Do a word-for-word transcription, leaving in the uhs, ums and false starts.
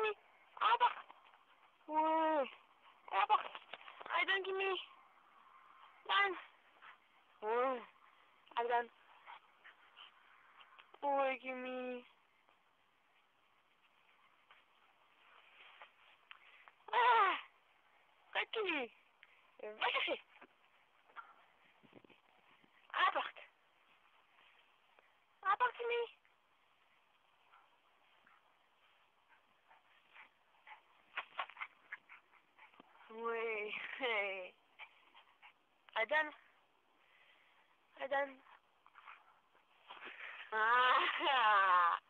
Kimi. Apporte. Ouais. Apporte. Allez, donne, Kimi. Donne. Ouais. Allez, donne. Ouais, Kimi. Ah. Prête, Kimi. Va chercher. Apporte. Apporte, Kimi. Oui. Adam. Adam. Ah.